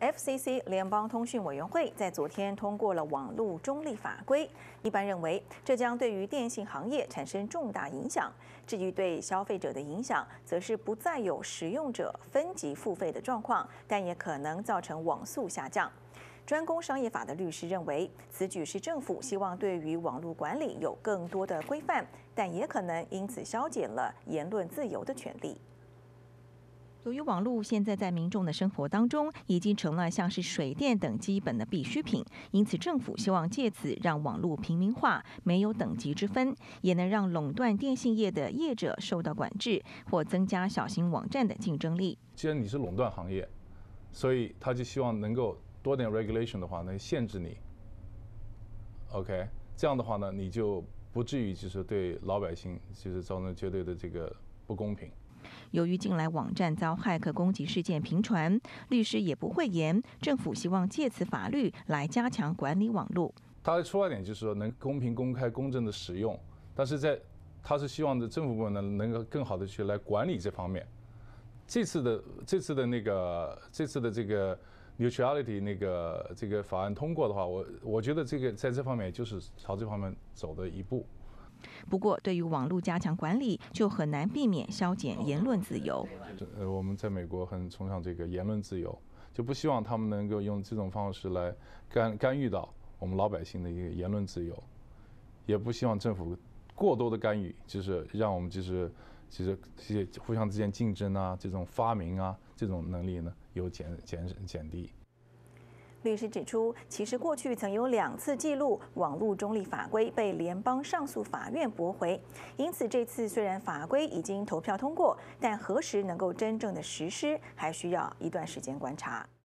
FCC 联邦通讯委员会在昨天通过了网络中立法规，一般认为这将对于电信行业产生重大影响。至于对消费者的影响，则是不再有使用者分级付费的状况，但也可能造成网速下降。专攻商业法的律师认为，此举是政府希望对于网络管理有更多的规范，但也可能因此削减了言论自由的权利。 由于网络现在在民众的生活当中已经成了像是水电等基本的必需品，因此政府希望借此让网络平民化，没有等级之分，也能让垄断电信业的业者受到管制，或增加小型网站的竞争力。 既然你是垄断行业，所以他就希望能够多点 regulation 的话，能限制你。OK， 这样的话呢，你就不至于就是对老百姓就是造成绝对的这个不公平。 由于近来网站遭骇客攻击事件频传，律师也不讳言，政府希望借此法律来加强管理网络。 他的出发点就是说能公平、公开、公正的使用，但是他是希望的政府部门呢能够更好的去来管理这方面。这次的这个 neutrality 这个法案通过的话，我觉得这个在这方面就是朝这方面走的一步。 不过，对于网络加强管理，就很难避免削减言论自由。 我们在美国很崇尚这个言论自由，就不希望他们能够用这种方式来干预到我们老百姓的一个言论自由，也不希望政府过多的干预，就是让我们就是互相之间竞争啊，这种发明啊，这种能力呢有减低。 律师指出，其实过去曾有2次记录网络中立法规被联邦上诉法院驳回，因此这次虽然法规已经投票通过，但何时能够真正的实施，还需要一段时间观察。